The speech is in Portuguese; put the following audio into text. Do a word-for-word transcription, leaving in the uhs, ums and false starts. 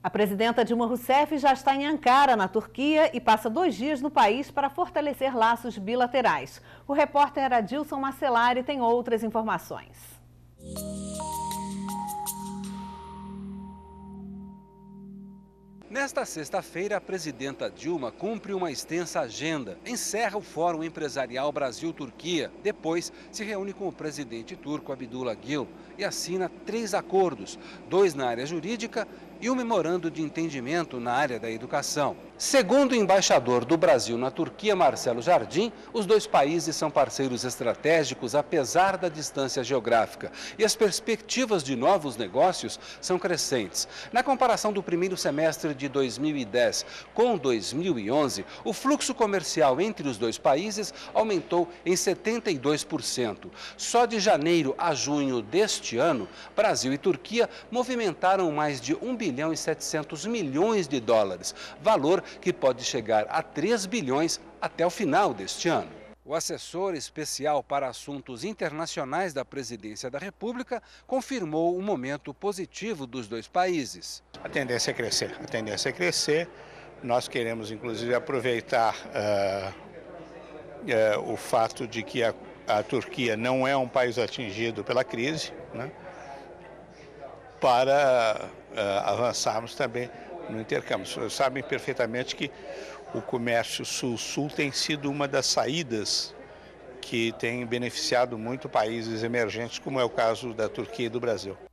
A presidenta Dilma Rousseff já está em Ankara, na Turquia, e passa dois dias no país para fortalecer laços bilaterais. O repórter Adilson Marcelari tem outras informações. Nesta sexta-feira, a presidenta Dilma cumpre uma extensa agenda. Encerra o Fórum Empresarial Brasil-Turquia. Depois, se reúne com o presidente turco Abdullah Gül e assina três acordos, dois na área jurídica e um memorando de entendimento na área da educação. Segundo o embaixador do Brasil na Turquia, Marcelo Jardim, os dois países são parceiros estratégicos apesar da distância geográfica e as perspectivas de novos negócios são crescentes. Na comparação do primeiro semestre de dois mil e dez com dois mil e onze, o fluxo comercial entre os dois países aumentou em setenta e dois por cento. Só de janeiro a junho deste ano, Brasil e Turquia movimentaram mais de um bilhão e setecentos milhões de dólares, valor que pode chegar a três bilhões até o final deste ano. O assessor especial para assuntos internacionais da Presidência da República confirmou o momento positivo dos dois países. A tendência é crescer, a tendência é crescer. Nós queremos, inclusive, aproveitar uh, uh, o fato de que a, a Turquia não é um país atingido pela crise, né, para uh, avançarmos também no intercâmbio. Vocês sabem perfeitamente que o comércio sul-sul tem sido uma das saídas que tem beneficiado muito países emergentes, como é o caso da Turquia e do Brasil.